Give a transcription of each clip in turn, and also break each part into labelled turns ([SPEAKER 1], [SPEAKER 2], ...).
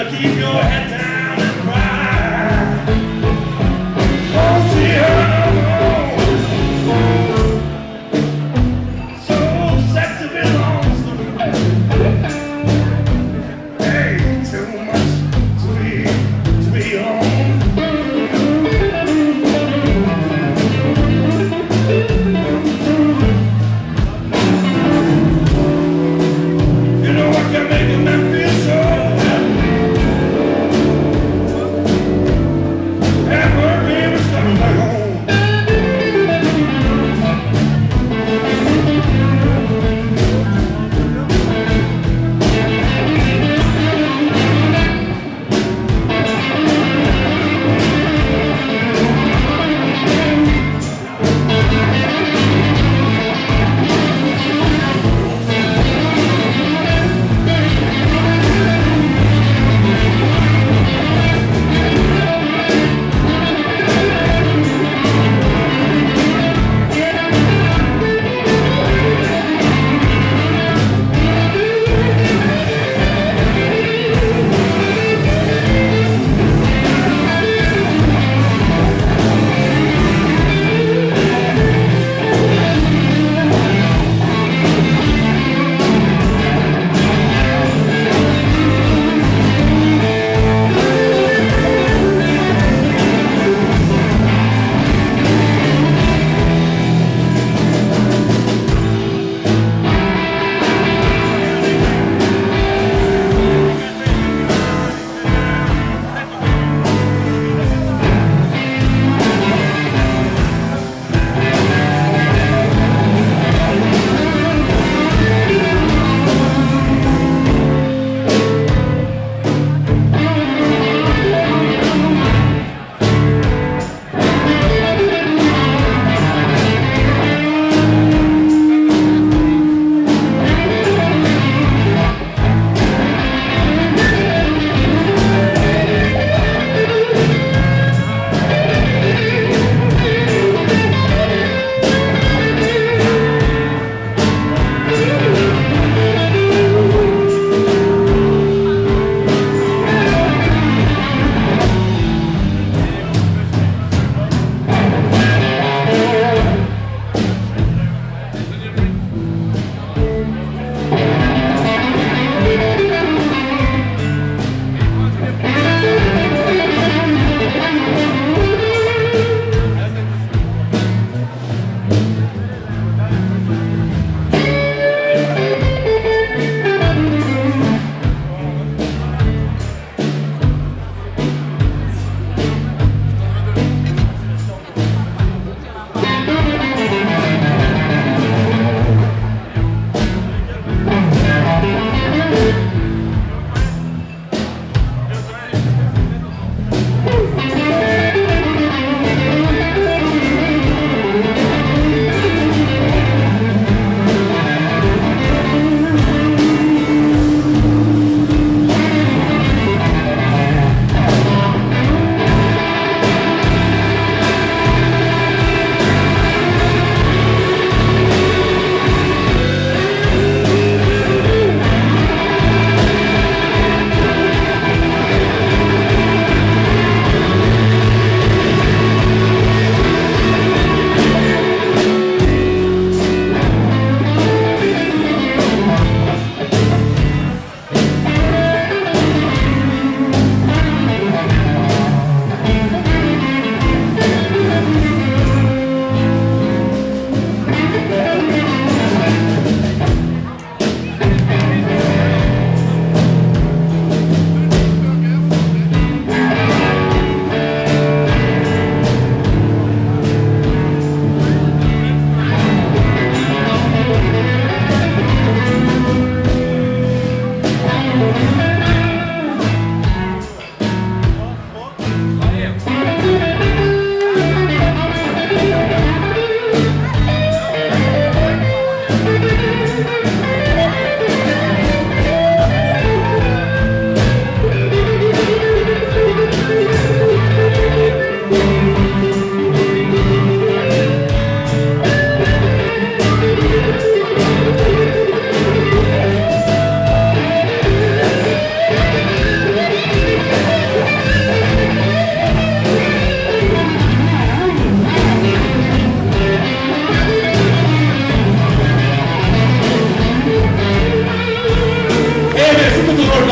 [SPEAKER 1] keep your head down and cry. Won't see her no more. So sexy belongs to me. Hey, too much to be on. You know I can make a man feel so happy. And her baby's coming back home.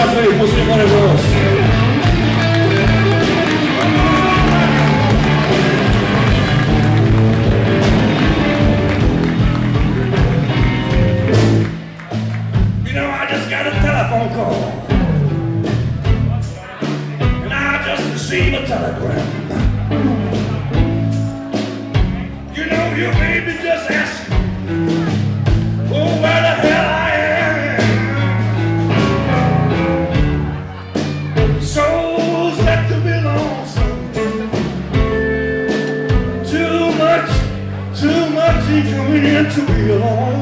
[SPEAKER 1] Abrazo y música de voz. You know, I just got a telephone call, and I just received a telegram. You know, your baby just asked me, oh, where the hell I am. So sad to be lonesome. Too much inconvenience to be alone.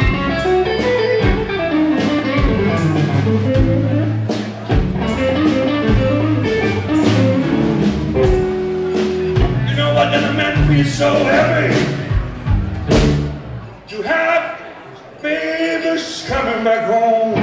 [SPEAKER 1] You know what, then a man be so happy to have babies coming back home.